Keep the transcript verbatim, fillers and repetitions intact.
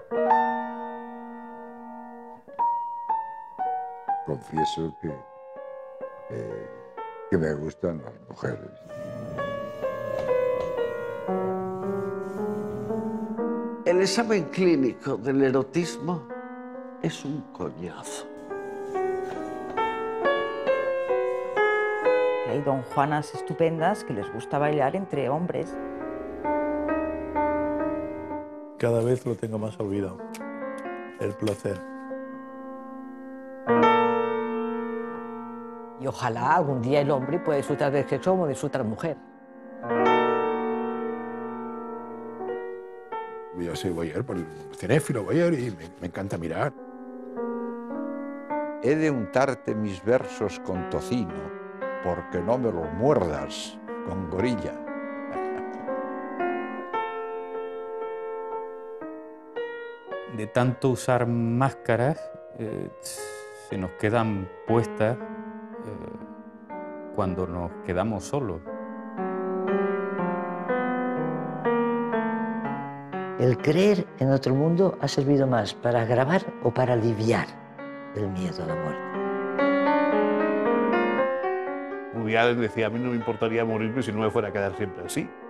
Confieso que, eh, que me gustan las mujeres. El examen clínico del erotismo es un coñazo. Hay don Juanas estupendas que les gusta bailar entre hombres. Cada vez lo tengo más olvidado, el placer. Y ojalá algún día el hombre pueda disfrutar del sexo como disfruta la mujer. Yo soy voyeur, cinéfilo voyeur, y me, me encanta mirar. He de untarte mis versos con tocino, porque no me los muerdas con gorilla. De tanto usar máscaras, eh, se nos quedan puestas eh, cuando nos quedamos solos. El creer en otro mundo ha servido más para agravar o para aliviar el miedo a la muerte. Woody Allen decía, a mí no me importaría morirme si no me fuera a quedar siempre así.